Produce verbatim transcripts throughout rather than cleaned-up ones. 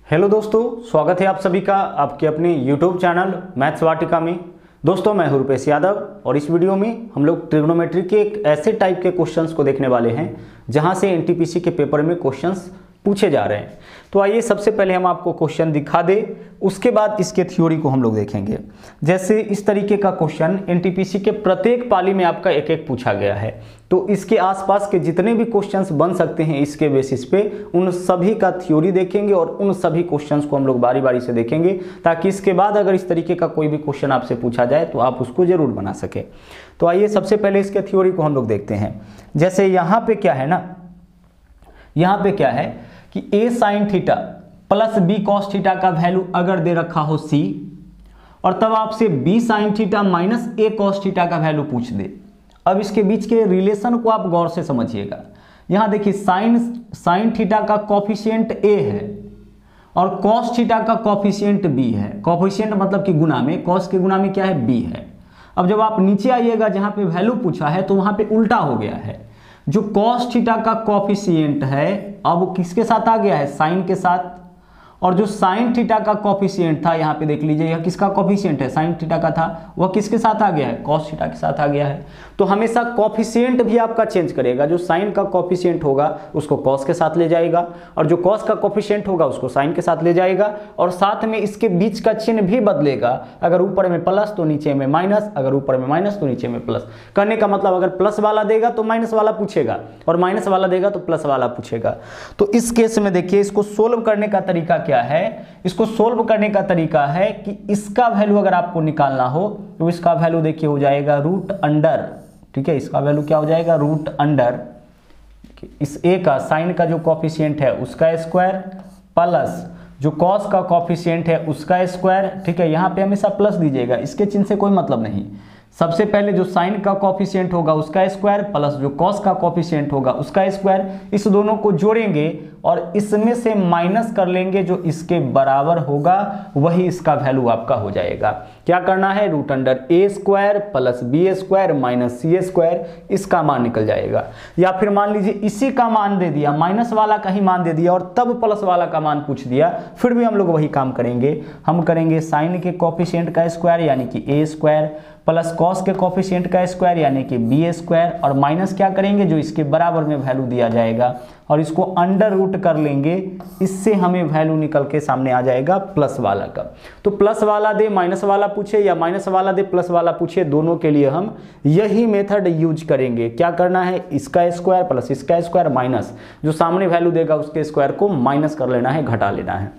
Hello दोस्तों, स्वागत है आप सभी का आपके अपने यूट्यूब चैनल मैथ्स वाटिका में। दोस्तों मैं हूं रुपेश यादव और इस वीडियो में हम लोग ट्रिग्नोमेट्री के एक ऐसे टाइप के क्वेश्चंस को देखने वाले हैं जहां से एनटीपीसी के पेपर में क्वेश्चंस पूछे जा रहे हैं। तो आइए सबसे पहले हम आपको क्वेश्चन दिखा दें, उसके बाद इसके थ्योरी को हम लोग देखेंगे। जैसे इस तरीके का क्वेश्चन एनटीपीसी के प्रत्येक पाली में आपका एक एक पूछा गया है, तो इसके आसपास के जितने भी क्वेश्चंस बन सकते हैं इसके बेसिस पे उन सभी का थ्योरी देखेंगे और उन सभी क्वेश्चंस को हम लोग बारी बारी से देखेंगे, ताकि इसके बाद अगर इस तरीके का कोई भी क्वेश्चन आपसे पूछा जाए तो आप उसको जरूर बना सके। तो आइए सबसे पहले इसके थ्योरी को हम लोग देखते हैं। जैसे यहाँ पे क्या है ना, यहाँ पे क्या है कि a sine theta plus b cos theta का वैल्यू अगर दे रखा हो c, और तब आपसे b sine theta minus a cos theta का वैल्यू पूछ दे। अब इसके बीच के रिलेशन को आप गौर से समझिएगा। यहां देखिए साइन साइन थीटा का कॉफिशिएंट a है और कॉस थीटा का कॉफिशिएंट b है। कॉफिशिएंट मतलब कि गुना में, कॉस के गुना में क्या है, b है। अब जब आप नीचे आइएगा जहां पे वैल्यू पूछा है तो वहां पे उल्टा हो गया है। जो कॉस थीटा का कॉफिशिएंट है अब किसके साथ आ गया है, साइन के साथ, और जो साइन थीटा का कॉफिशिएंट था यहाँ पे देख लीजिए, यह किसका कॉफिशिएंट है, साइन थीटा का था, वह किसके साथ आ गया है, कॉस थीटा के साथ आ गया है। तो हमेशा कॉफिशिएंट भी आपका चेंज करेगा। जो साइन का कॉफिशिएंट होगा उसको कॉस के साथ ले जाएगा और जो कॉस का कॉफिशिएंट होगा उसको साइन के साथ ले जाएगा, और साथ में इसके बीच का चिन्ह भी बदलेगा। अगर ऊपर में प्लस तो नीचे में माइनस, अगर ऊपर में माइनस तो नीचे में प्लस। कहने का मतलब अगर प्लस वाला देगा तो माइनस वाला पूछेगा और माइनस वाला देगा तो प्लस वाला पूछेगा। तो इस केस में देखिए इसको सोल्व करने का तरीका क्या है, इसको सोल्व करने का तरीका है कि इसका वैल्यू अगर आपको निकालना हो तो इसका वैल्यू देखिए हो जाएगा रूट अंडर, ठीक है, इसका वैल्यू क्या हो जाएगा, रूट अंडर इस ए का साइन का जो कॉफिशिएंट है उसका स्क्वायर प्लस जो कॉस का कॉफिशिएंट है उसका स्क्वायर, ठीक है। यहां पे हमेशा प्लस दीजिएगा, इसके चिन्ह से कोई मतलब नहीं। सबसे पहले जो साइन का कॉफिशिएंट होगा उसका स्क्वायर प्लस जो कॉस का कॉफिशिएंट होगा उसका स्क्वायर, इस दोनों को जोड़ेंगे और इसमें से माइनस कर लेंगे, जो इसके बराबर होगा वही इसका वैल्यू आपका हो जाएगा। क्या करना है, root under A square plus B square minus C square, इसका मान निकल जाएगा। या फिर मान लीजिए इसी का मान दे दिया, माइनस वाला का ही मान दे दिया और तब प्लस वाला का मान पूछ दिया, फिर भी हम लोग वही काम करेंगे। हम करेंगे साइन के कॉफिशिएंट का स्क्वायर यानी कि ए स्क्वायर प्लस कॉस के कॉफिशिएंट का स्क्वायर यानी कि बी स्क्वायर, और माइनस क्या करेंगे, जो इसके बराबर में वैल्यू दिया जाएगा और इसको अंडर रूट कर लेंगे। इससे हमें वैल्यू निकल के सामने आ जाएगा प्लस वाला का। तो प्लस वाला दे माइनस वाला पूछे या माइनस वाला दे प्लस वाला पूछे, दोनों के लिए हम यही मेथड यूज करेंगे। क्या करना है, इसका स्क्वायर प्लस इसका स्क्वायर माइनस जो सामने वैल्यू देगा उसके स्क्वायर को माइनस कर लेना है, घटा लेना है।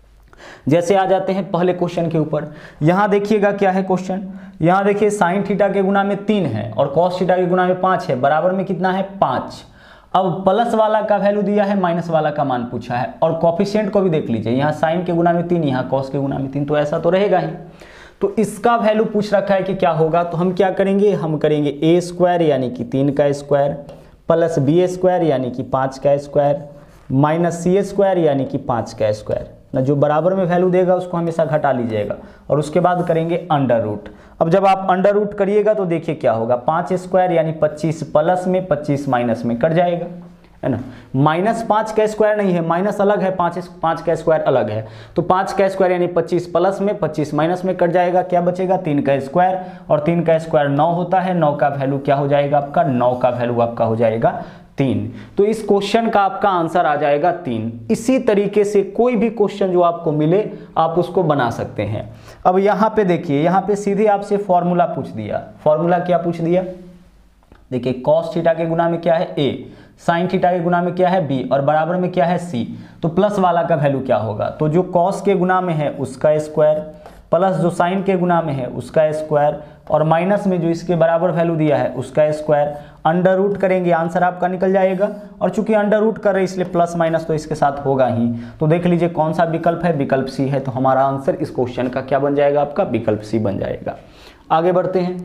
जैसे आ जाते हैं पहले क्वेश्चन के ऊपर। यहां देखिएगा क्या है क्वेश्चन, यहां देखिए साइन थीटा के गुना में तीन है और कॉस थीटा के गुना में पांच है, बराबर में कितना है, पांच। अब प्लस वाला का वैल्यू दिया है, माइनस वाला का मान पूछा है, और कॉफिशिएंट को भी देख लीजिए, यहाँ साइन के गुना में तीन, यहाँ कॉस के गुना में तीन, तो ऐसा तो रहेगा ही। तो इसका वैल्यू पूछ रखा है कि क्या होगा, तो हम क्या करेंगे, हम करेंगे ए स्क्वायर यानी कि तीन का स्क्वायर प्लस बी स्क्वायर यानी कि पाँच का स्क्वायर माइनस सी स्क्वायर यानी कि पाँच का स्क्वायर ना, जो बराबर में वैल्यू देगा उसको हमेशा घटा लीजिएगा और उसके बाद करेंगे अंडर रूट। अब जब आप अंडर रूट करिएगा तो देखिए क्या होगा, पाँच स्क्वायर यानी पच्चीस प्लस में पच्चीस माइनस में कट जाएगा, है ना। माइनस पाँच का स्क्वायर नहीं है, माइनस अलग है, पाँच पाँच का स्क्वायर अलग है। तो पाँच का स्क्वायर यानी पच्चीस प्लस में पच्चीस माइनस में कट जाएगा, क्या बचेगा, तीन का स्क्वायर, और तीन का स्क्वायर नौ होता है, नौ का वैल्यू क्या हो जाएगा आपका, नौ का वैल्यू आपका हो जाएगा तीन। तो इस क्वेश्चन का आपका आंसर आ जाएगा तीन। इसी तरीके से कोई भी क्वेश्चन जो आपको मिले आप उसको बना सकते हैं। अब यहाँ पे देखिए, यहाँ पे सीधे आपसे फॉर्मूला पूछ दिया। फॉर्मूला क्या पूछ दिया, देखिए कॉस थीटा के गुना में क्या है a, साइन थीटा के गुना में क्या है b, और बराबर में क्या है c। तो प्लस वाला का वैल्यू क्या होगा, तो जो कॉस के गुना में है उसका स्क्वायर प्लस जो साइन के गुना में है उसका स्क्वायर, और माइनस में जो इसके बराबर वैल्यू दिया है उसका स्क्वायर, अंडर रूट करेंगे, आंसर आपका निकल जाएगा। और चूंकि अंडर रूट कर रहे इसलिए प्लस माइनस तो इसके साथ होगा ही। तो देख लीजिए कौन सा विकल्प है, विकल्प सी है। तो हमारा आंसर इस क्वेश्चन का क्या बन जाएगा, आपका विकल्प सी बन जाएगा। आगे बढ़ते हैं,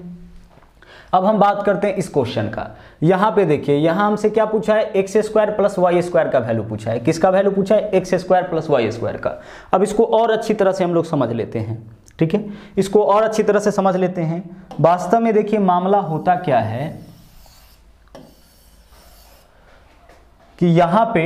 अब हम बात करते हैं इस क्वेश्चन का। यहाँ पे देखिए, यहाँ हमसे क्या पूछा है, X square plus Y square का वैल्यू पूछा है। किसका वैल्यू पूछा है, X square plus Y square का। अब इसको और अच्छी तरह से हम लोग समझ लेते हैं, ठीक है, इसको और अच्छी तरह से समझ लेते हैं। वास्तव में देखिए मामला होता क्या है कि यहाँ पे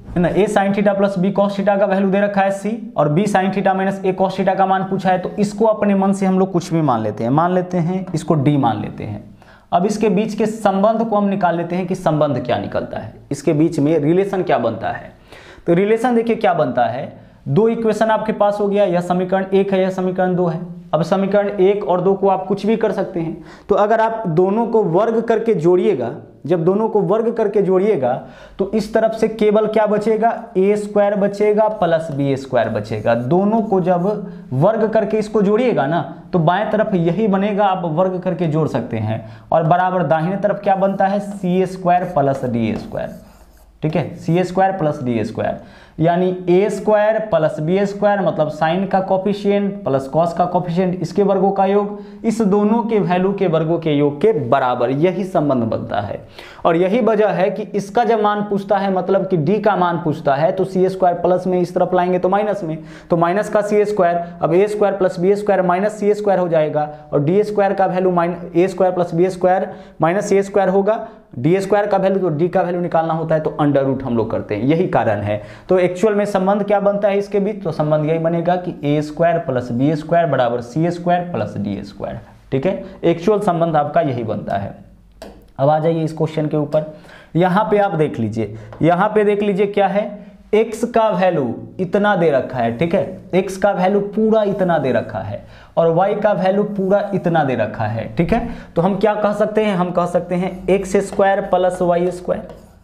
है ना, A sine theta plus B cos theta का वैल्यू दे रखा है सी, और B sine theta minus A cos theta का मान पूछा है। तो इसको अपने मन से हम लोग कुछ भी मान लेते हैं, मान लेते हैं इसको डी मान लेते हैं। अब इसके बीच के संबंध को हम निकाल लेते हैं कि संबंध क्या निकलता है, इसके बीच में रिलेशन क्या बनता है। तो रिलेशन देखिए क्या बनता है, दो इक्वेशन आपके पास हो गया, यह समीकरण एक है, यह समीकरण दो है। अब समीकरण एक और दो को आप कुछ भी कर सकते हैं। तो अगर आप दोनों को वर्ग करके जोड़िएगा, जब दोनों को वर्ग करके जोड़िएगा तो इस तरफ से केवल क्या बचेगा, ए स्क्वायर बचेगा प्लस बी स्क्वायर बचेगा। दोनों को जब वर्ग करके इसको जोड़िएगा ना तो बाएं तरफ यही बनेगा, आप वर्ग करके जोड़ सकते हैं। और बराबर दाहिने तरफ क्या बनता है, C square plus D square, ठीक है, C square plus D square, यानी A square plus B square मतलब साइन का कोफिशिएंट प्लस कॉस का कोफिशिएंट, इसके वर्गों का योग, इस दोनों के वैल्यू के वर्गों के योग के बराबर, यही संबंध बनता है। और यही वजह है कि इसका जब मान पूछता है, मतलब कि डी का मान पूछता है, तो सी स्क्वायर प्लस में इस तरफ लाएंगे तो माइनस में, तो माइनस का सी स्क्वायर, अब A square plus B square minus C square हो जाएगा, और डी स्क्वायर का value minus A square plus B square minus C square होगा। डी स्क्वायर का वैल्यू तो डी का वैल्यू निकालना होता है तो अंडर रूट हम लोग करते हैं, यही कारण है। तो एक्चुअल में संबंध क्या बनता है इसके बीच, तो संबंध यही बनेगा कि A square plus B square बराबर C square plus D square, ठीक है, एक्चुअल संबंध आपका यही बनता है। अब आ जाइए इस क्वेश्चन के ऊपर, यहाँ पे आप देख लीजिए, यहाँ पे देख लीजिए क्या है, x का वैल्यू इतना दे रखा है, ठीक है, x का वैल्यू पूरा इतना दे रखा है और y का वैल्यू पूरा इतना दे रखा है, ठीक है। तो हम क्या कह सकते हैं, हम कह सकते हैं X square plus Y square,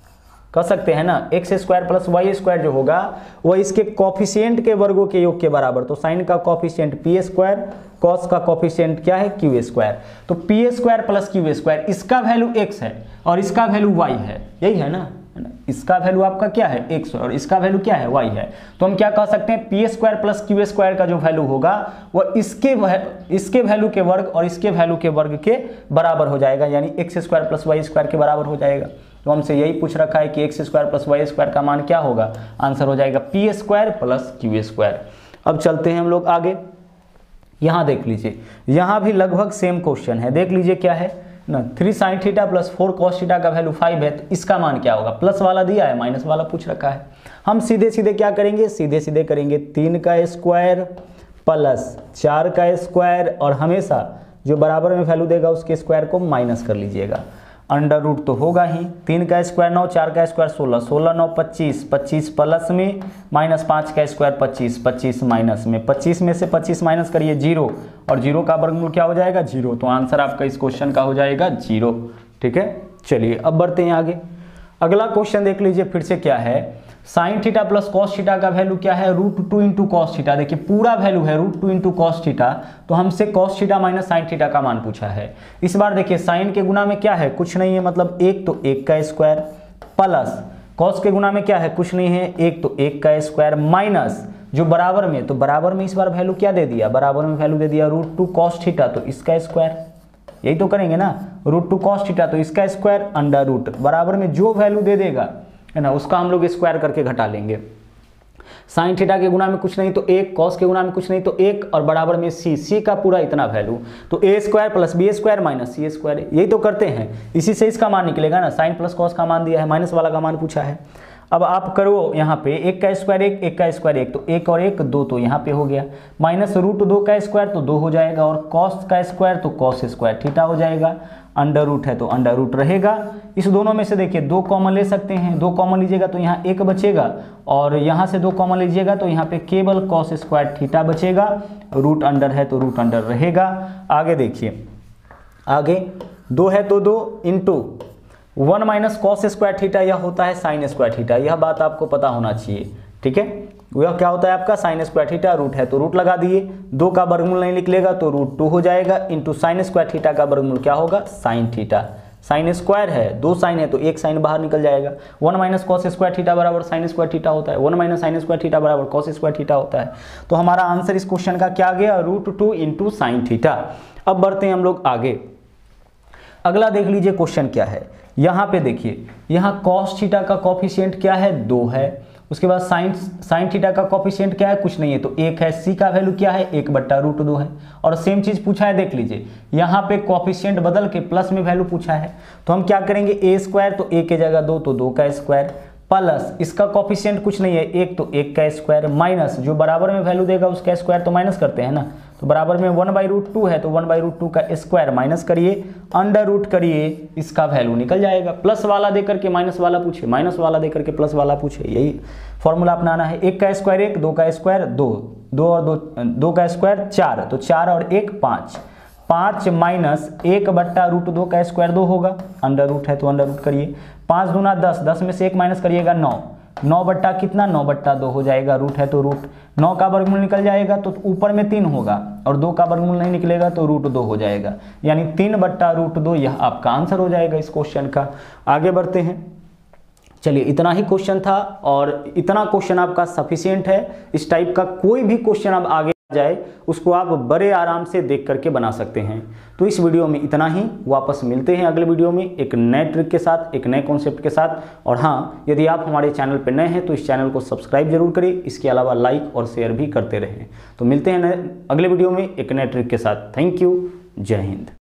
कह सकते हैं ना, X square plus Y square जो होगा वह इसके कॉफिशिएंट के वर्गों के योग के बराबर। तो साइन का कॉफिशिएंट पी स्क्वायर, कॉस का कॉफिशिएंट क्या है, क्यू स्क्वायर। तो P square plus Q square, इसका वैल्यू x है और इसका वैल्यू y है, यही है ना, इसका वैल्यू आपका क्या है x और इसका वैल्यू क्या है y है। तो हम क्या कह सकते हैं, P square plus Q square का जो वैल्यू होगा वह इसके इसके वैल्यू के वर्ग और इसके वैल्यू के वर्ग के बराबर हो जाएगा, यानी X square plus Y square के बराबर हो जाएगा। तो हमसे यही पूछ रखा है कि X square plus Y square का मान क्या होगा, आंसर हो जाएगा P square plus Q square. अब चलते हैं हम लोग आगे, यहाँ देख लीजिए, यहाँ भी लगभग सेम क्वेश्चन है, देख लीजिए क्या है ना, three sine theta plus four cos theta का वैल्यू फाइव है, तो इसका मान क्या होगा, प्लस वाला दिया है माइनस वाला पूछ रखा है। हम सीधे सीधे क्या करेंगे, सीधे सीधे करेंगे तीन का स्क्वायर प्लस चार का स्क्वायर, और हमेशा जो बराबर में वैल्यू देगा उसके स्क्वायर को माइनस कर लीजिएगा। अंडर रूट तो होगा ही, तीन का स्क्वायर नौ, चार का स्क्वायर सोलह, सोलह नौ पच्चीस, पच्चीस प्लस में माइनस पाँच का स्क्वायर पच्चीस, पच्चीस माइनस में, पच्चीस में से पच्चीस माइनस करिए जीरो, और जीरो का वर्गमूल क्या हो जाएगा, जीरो। तो आंसर आपका इस क्वेश्चन का हो जाएगा जीरो, ठीक है। चलिए अब बढ़ते हैं आगे, अगला क्वेश्चन देख लीजिए, फिर से क्या है, sine theta plus cos theta का वैल्यू क्या है, root two into cos theta. देखिए पूरा वैल्यू है root two into cos theta, तो हमसे cos theta minus sine theta का मान पूछा है। इस बार देखिए साइन के गुना में क्या है, कुछ नहीं है, मतलब एक, तो एक का स्क्वायर, प्लस कॉस के गुना में क्या है, कुछ नहीं है, एक, तो एक का स्क्वायर, माइनस जो बराबर में, तो बराबर में इस बार वैल्यू क्या दे दिया, बराबर में वैल्यू दे दिया रूट टू कॉस थीटा, तो इसका स्क्वायर, यही तो करेंगे ना, रूट टू कॉस थीटा तो इसका स्क्वायर, अंडर रूट, बराबर में जो वैल्यू दे देगा है ना उसका हम लोग स्क्वायर करके घटा लेंगे। साइन थीटा के गुना में कुछ नहीं तो एक, कॉस के गुना में कुछ नहीं तो एक, और बराबर में सी, सी का पूरा इतना वैल्यू, तो A square plus B square minus C square, यही तो करते हैं, इसी से इसका मान निकलेगा ना, साइन प्लस कॉस का मान दिया है, माइनस वाला का मान पूछा है। अब आप करो यहाँ पे एक का स्क्वायर एक, एक का स्क्वायर एक, तो एक और एक दो, तो यहाँ पे हो गया, माइनस रूट दो का स्क्वायर तो दो हो जाएगा, और कॉस का स्क्वायर तो कॉस स्क्वायर थीटा हो जाएगा, अंडर रूट है तो अंडर रूट रहेगा। इस दोनों में से देखिए दो कॉमन ले सकते हैं, दो कॉमन लीजिएगा तो यहाँ एक बचेगा, और यहाँ से दो कॉमन लीजिएगा तो यहाँ पे केवल कॉस स्क्वायर थीटा बचेगा, रूट अंडर है तो रूट अंडर रहेगा। आगे देखिए, आगे दो है तो दो into one minus cos square theta, यह होता है साइन स्क्वायर थीटा, यह बात आपको पता होना चाहिए, ठीक है। वह क्या होता है आपका साइन स्क्वायर थीटा, रूट है तो रूट लगा दिए, दो का वर्गमूल नहीं निकलेगा तो रूट टू हो जाएगा, इंटू साइन स्क्वायर थीटा का वर्गमूल क्या होगा, साइन थीटा, साइन स्क्वायर है, दो साइन है तो एक साइन बाहर निकल जाएगा, one minus cos square theta बराबर साइन स्क्वायर थीटा होता है, one minus sine square theta बराबर कॉस स्क्वायर थीटा होता है। तो हमारा आंसर इस क्वेश्चन का क्या गया, root two into sine theta. अब बढ़ते हैं हम लोग आगे, अगला देख लीजिए क्वेश्चन क्या है, यहाँ पे देखिए, यहाँ कॉस थीटा का कॉफिशिएंट क्या है, दो है, उसके बाद साइन साइन थीटा का कॉफिशिएंट क्या है, कुछ नहीं है तो एक है, सी का वैल्यू क्या है, एक बट्टा रूट दो है, और सेम चीज पूछा है, देख लीजिए यहाँ पे कॉफिशिएंट बदल के प्लस में वैल्यू पूछा है, तो हम क्या करेंगे, ए स्क्वायर तो ए के जगह दो, तो दो का स्क्वायर, प्लस इसका कॉफिशिएंट कुछ नहीं है एक, तो एक का स्क्वायर माइनस जो बराबर में वैल्यू देगा उसका स्क्वायर तो माइनस करते हैं ना, तो बराबर में वन बाई रूट टू है तो वन बाई रूट टू का स्क्वायर माइनस करिए, अंडर रूट करिए, इसका वैल्यू निकल जाएगा। प्लस वाला देकर के माइनस वाला पूछे, माइनस वाला देकर के प्लस वाला पूछे, यही फॉर्मूला अपनाना है। एक का स्क्वायर एक, दो का स्क्वायर दो, दो और दो दो का स्क्वायर चार, तो चार और एक पाँच, पाँच माइनस एक बट्टा रूट दो का स्क्वायर दो होगा, अंडर रूट है तो अंडर रूट करिए, पाँच दूना दस, दस में से एक माइनस करिएगा नौ, नौ बट्टा कितना, नौ बट्टा दो हो जाएगा, रूट है तो रूट, नौ का वर्गमूल निकल जाएगा तो ऊपर में तीन होगा और दो का वर्गमूल नहीं निकलेगा तो रूट दो हो जाएगा, यानी तीन बट्टा रूट दो, यह आपका आंसर हो जाएगा इस क्वेश्चन का। आगे बढ़ते हैं, चलिए इतना ही क्वेश्चन था और इतना क्वेश्चन आपका सफिशिएंट है। इस टाइप का कोई भी क्वेश्चन अब आगे जाए उसको आप बड़े आराम से देख करके बना सकते हैं। तो इस वीडियो में इतना ही, वापस मिलते हैं अगले वीडियो में एक नए ट्रिक के साथ, एक नए कॉन्सेप्ट के साथ। और हाँ, यदि आप हमारे चैनल पर नए हैं तो इस चैनल को सब्सक्राइब जरूर करें, इसके अलावा लाइक और शेयर भी करते रहें। तो मिलते हैं अगले वीडियो में एक नए ट्रिक के साथ। थैंक यू, जय हिंद।